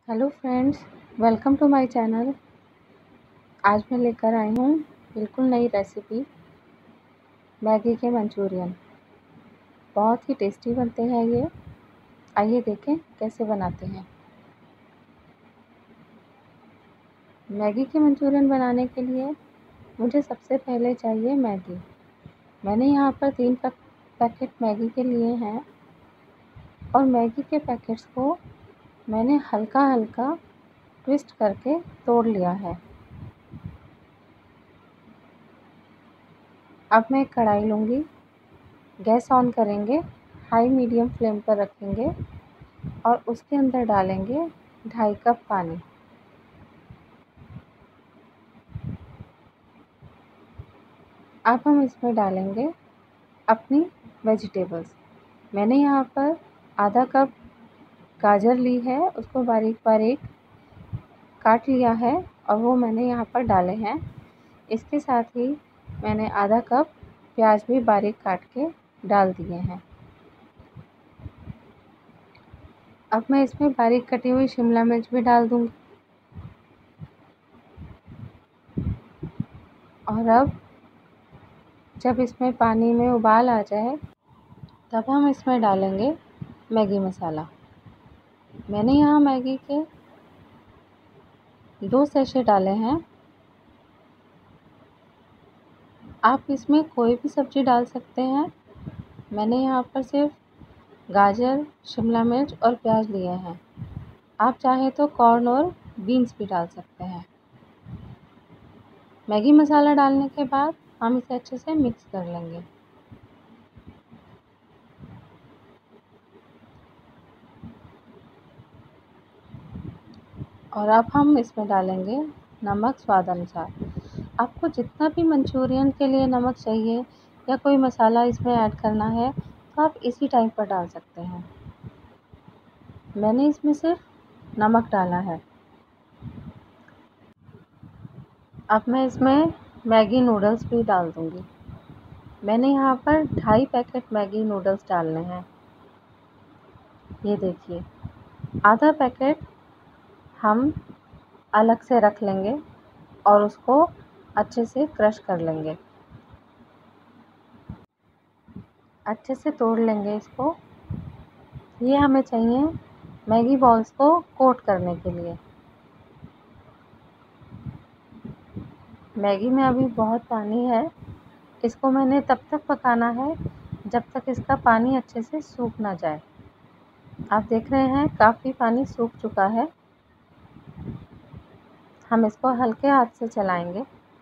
Hello friends, welcome to my channel. आज मैं लेकर आई हूँ बिल्कुल नई रेसिपी मैगी के मंचूरियन। बहुत ही टेस्टी बनते हैं ये। आइए देखें कैसे बनाते हैं। मैगी के मंचूरियन बनाने के लिए मुझे सबसे पहले चाहिए मैगी। मैंने यहाँ पर 3 पैकेट मैगी के लिए हैं और मैगी के पैकेट्स को मैंने हल्का हल्का ट्विस्ट करके तोड़ लिया है। अब मैं एक कढ़ाई लूँगी, गैस ऑन करेंगे, हाई मीडियम फ्लेम पर रखेंगे और उसके अंदर डालेंगे 2.5 कप पानी। अब हम इसमें डालेंगे अपनी वेजिटेबल्स। मैंने यहाँ पर आधा कप गाजर ली है, उसको बारीक बारीक काट लिया है और वो मैंने यहाँ पर डाले हैं। इसके साथ ही मैंने आधा कप प्याज भी बारीक काट के डाल दिए हैं। अब मैं इसमें बारीक कटी हुई शिमला मिर्च भी डाल दूँगी। और अब जब इसमें पानी में उबाल आ जाए तब हम इसमें डालेंगे मैगी मसाला। मैंने यहाँ मैगी के 2 सैशे डाले हैं। आप इसमें कोई भी सब्ज़ी डाल सकते हैं। मैंने यहाँ पर सिर्फ गाजर, शिमला मिर्च और प्याज लिए हैं। आप चाहें तो कॉर्न और बीन्स भी डाल सकते हैं। मैगी मसाला डालने के बाद हम इसे अच्छे से मिक्स कर लेंगे। और अब हम इसमें डालेंगे नमक स्वाद अनुसार। आपको जितना भी मंचूरियन के लिए नमक चाहिए या कोई मसाला इसमें ऐड करना है तो आप इसी टाइम पर डाल सकते हैं। मैंने इसमें सिर्फ नमक डाला है। अब मैं इसमें मैगी नूडल्स भी डाल दूँगी। मैंने यहाँ पर 2.5 पैकेट मैगी नूडल्स डालने हैं। ये देखिए, आधा पैकेट हम अलग से रख लेंगे और उसको अच्छे से क्रश कर लेंगे। अच्छे से तोड़ लेंगे इसको। ये हमें चाहिए मैगी बॉल्स को कोट करने के लिए। मैगी में अभी बहुत पानी है। इसको मैंने तब तक पकाना है जब तक इसका पानी अच्छे से सूख ना जाए। आप देख रहे हैं काफ़ी पानी सूख चुका है। हम इसको हल्के हाथ से चलाएंगे।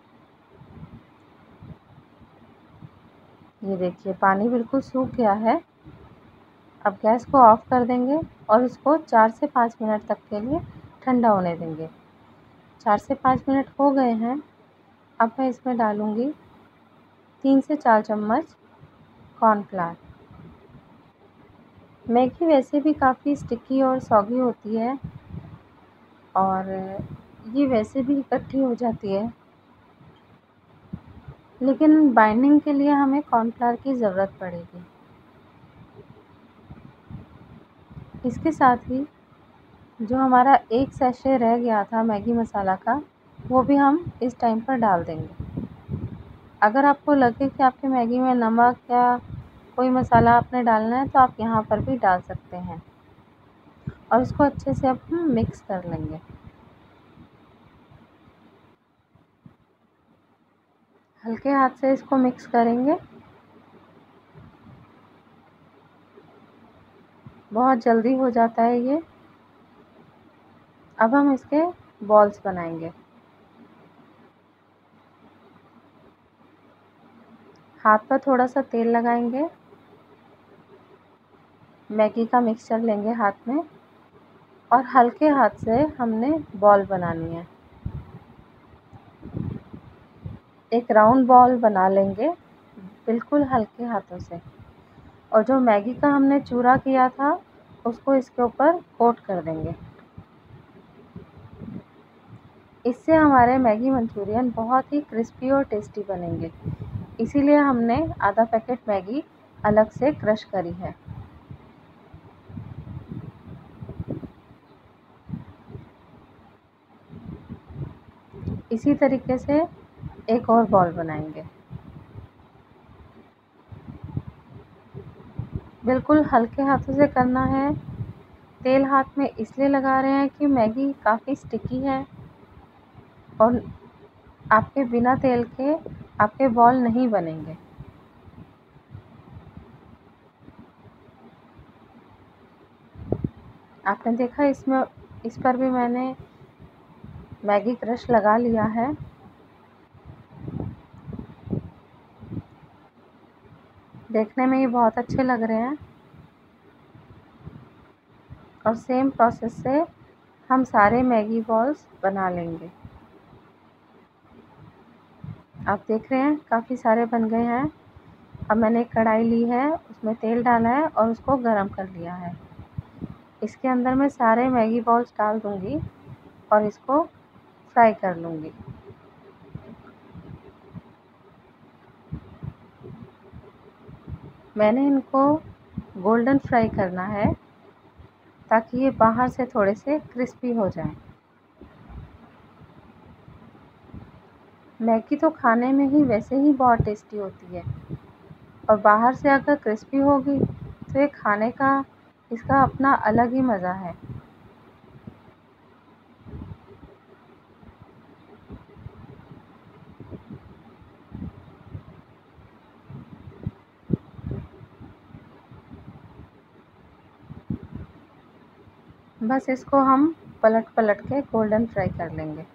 ये देखिए पानी बिल्कुल सूख गया है। अब गैस को ऑफ़ कर देंगे और इसको 4 से 5 मिनट तक के लिए ठंडा होने देंगे। 4 से 5 मिनट हो गए हैं। अब मैं इसमें डालूँगी 3 से 4 चम्मच कॉर्नफ्लावर। मैगी वैसे भी काफ़ी स्टिकी और सॉगी होती है और ये वैसे भी इकट्ठी हो जाती है, लेकिन बाइंडिंग के लिए हमें कॉर्नफ्लावर की ज़रूरत पड़ेगी। इसके साथ ही जो हमारा 1 सैशे रह गया था मैगी मसाला का, वो भी हम इस टाइम पर डाल देंगे। अगर आपको लगे कि आपकी मैगी में नमक या कोई मसाला आपने डालना है तो आप यहाँ पर भी डाल सकते हैं। और इसको अच्छे से अब हम मिक्स कर लेंगे। हल्के हाथ से इसको मिक्स करेंगे। बहुत जल्दी हो जाता है ये। अब हम इसके बॉल्स बनाएंगे। हाथ पर थोड़ा सा तेल लगाएंगे, मैगी का मिक्सचर लेंगे हाथ में और हल्के हाथ से हमने बॉल बनानी है। एक राउंड बॉल बना लेंगे बिल्कुल हल्के हाथों से और जो मैगी का हमने चूरा किया था उसको इसके ऊपर कोट कर देंगे। इससे हमारे मैगी मंचूरियन बहुत ही क्रिस्पी और टेस्टी बनेंगे। इसीलिए हमने आधा पैकेट मैगी अलग से क्रश करी है। इसी तरीके से एक और बॉल बनाएंगे। बिल्कुल हल्के हाथों से करना है। तेल हाथ में इसलिए लगा रहे हैं कि मैगी काफ़ी स्टिकी है और आपके बिना तेल के आपके बॉल नहीं बनेंगे। आपने देखा इस पर भी मैंने मैगी क्रश लगा लिया है। देखने में ये बहुत अच्छे लग रहे हैं और सेम प्रोसेस से हम सारे मैगी बॉल्स बना लेंगे। आप देख रहे हैं काफ़ी सारे बन गए हैं। अब मैंने एक कढ़ाई ली है, उसमें तेल डाला है और उसको गरम कर लिया है। इसके अंदर मैं सारे मैगी बॉल्स डाल दूँगी और इसको फ्राई कर लूँगी। मैंने इनको गोल्डन फ्राई करना है ताकि ये बाहर से थोड़े से क्रिस्पी हो जाएं। मैगी तो खाने में ही वैसे ही बहुत टेस्टी होती है और बाहर से अगर क्रिस्पी होगी तो ये खाने का इसका अपना अलग ही मज़ा है। बस इसको हम पलट पलट के गोल्डन फ्राई कर लेंगे।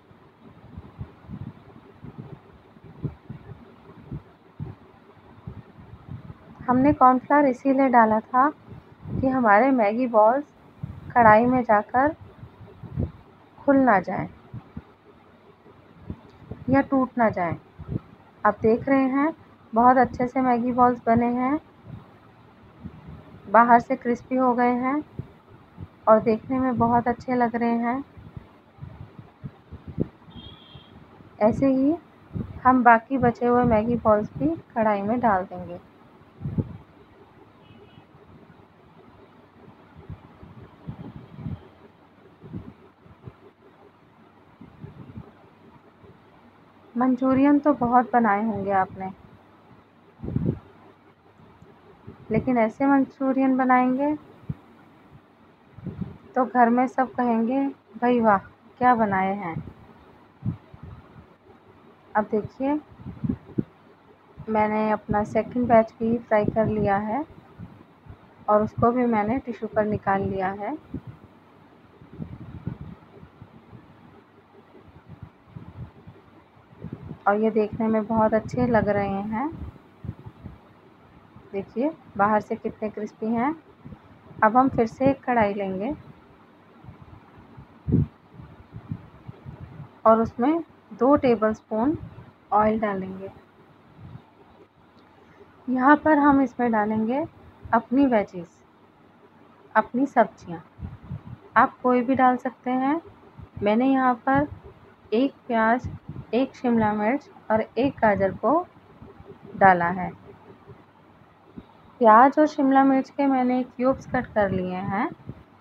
हमने कॉर्नफ्लावर इसीलिए डाला था कि हमारे मैगी बॉल्स कढ़ाई में जाकर खुल ना जाएं या टूट ना जाएं। आप देख रहे हैं बहुत अच्छे से मैगी बॉल्स बने हैं, बाहर से क्रिस्पी हो गए हैं और देखने में बहुत अच्छे लग रहे हैं। ऐसे ही हम बाकी बचे हुए मैगी बॉल्स भी कढ़ाई में डाल देंगे। मंचूरियन तो बहुत बनाए होंगे आपने, लेकिन ऐसे मंचूरियन बनाएंगे तो घर में सब कहेंगे भाई वाह क्या बनाए हैं। अब देखिए मैंने अपना सेकंड बैच भी फ्राई कर लिया है और उसको भी मैंने टिश्यू पर निकाल लिया है। और ये देखने में बहुत अच्छे लग रहे हैं। देखिए बाहर से कितने क्रिस्पी हैं। अब हम फिर से एक कढ़ाई लेंगे और उसमें 2 टेबलस्पून ऑयल डालेंगे। यहाँ पर हम इसमें डालेंगे अपनी वेजीज़, अपनी सब्जियाँ। आप कोई भी डाल सकते हैं। मैंने यहाँ पर 1 प्याज, 1 शिमला मिर्च और 1 गाजर को डाला है। प्याज और शिमला मिर्च के मैंने क्यूब्स कट कर लिए हैं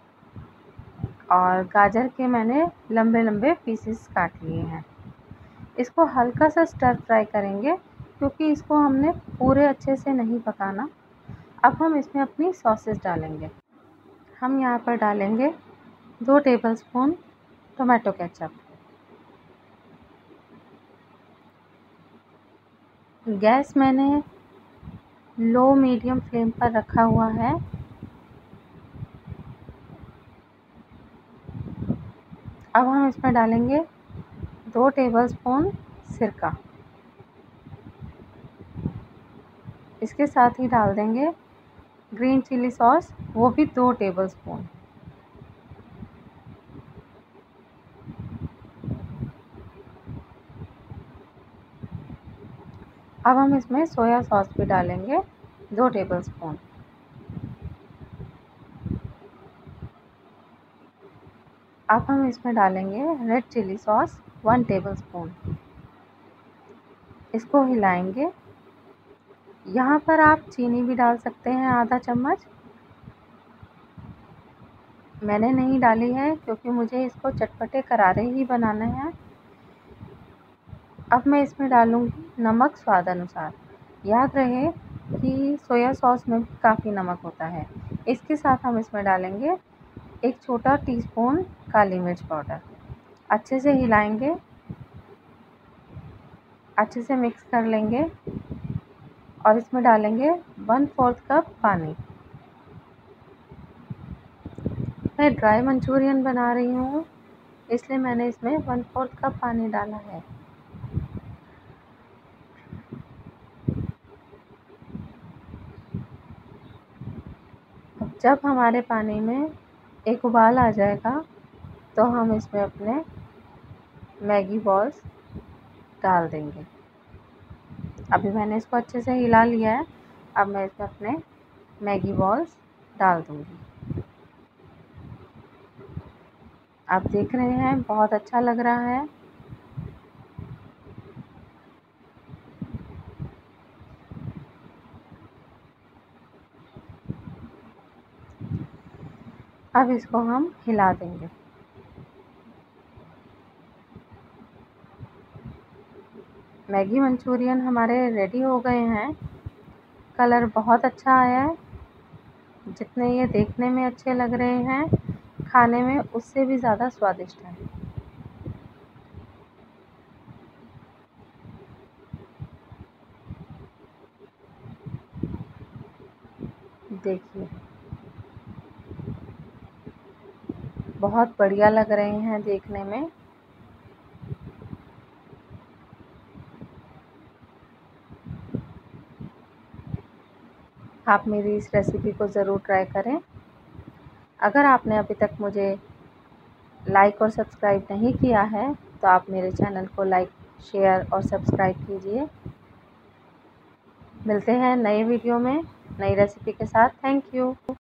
और गाजर के मैंने लंबे लंबे पीसेस काट लिए हैं। इसको हल्का सा स्टर फ्राई करेंगे क्योंकि इसको हमने पूरे अच्छे से नहीं पकाना। अब हम इसमें अपनी सॉसेस डालेंगे। हम यहाँ पर डालेंगे 2 टेबलस्पून टोमेटो केचप। गैस मैंने लो मीडियम फ्लेम पर रखा हुआ है। अब हम इसमें डालेंगे 2 टेबलस्पून सिरका। इसके साथ ही डाल देंगे ग्रीन चिली सॉस, वो भी 2 टेबलस्पून। अब हम इसमें सोया सॉस भी डालेंगे 2 टेबलस्पून। अब हम इसमें डालेंगे रेड चिली सॉस 1 टेबलस्पून। इसको हिलाएंगे। यहाँ पर आप चीनी भी डाल सकते हैं आधा चम्मच। मैंने नहीं डाली है क्योंकि मुझे इसको चटपटे करारे ही बनाने हैं। अब मैं इसमें डालूँगी नमक स्वाद अनुसार। याद रहे कि सोया सॉस में भी काफ़ी नमक होता है। इसके साथ हम इसमें डालेंगे 1 छोटा टीस्पून काली मिर्च पाउडर। अच्छे से हिलाएंगे, अच्छे से मिक्स कर लेंगे और इसमें डालेंगे 1/4 कप पानी। मैं ड्राई मंचूरियन बना रही हूँ, इसलिए मैंने इसमें 1/4 कप पानी डाला है। अब जब हमारे पानी में एक उबाल आ जाएगा तो हम इसमें अपने मैगी बॉल्स डाल देंगे। अभी मैंने इसको अच्छे से हिला लिया है। अब मैं इसमें अपने मैगी बॉल्स डाल दूँगी। आप देख रहे हैं बहुत अच्छा लग रहा है। अब इसको हम हिला देंगे। मैगी मंचूरियन हमारे रेडी हो गए हैं। कलर बहुत अच्छा आया है। जितने ये देखने में अच्छे लग रहे हैं, खाने में उससे भी ज़्यादा स्वादिष्ट है। देखिए, बहुत बढ़िया लग रहे हैं देखने में। आप मेरी इस रेसिपी को ज़रूर ट्राई करें। अगर आपने अभी तक मुझे लाइक और सब्सक्राइब नहीं किया है तो आप मेरे चैनल को लाइक, शेयर और सब्सक्राइब कीजिए। मिलते हैं नए वीडियो में नई रेसिपी के साथ। Thank you.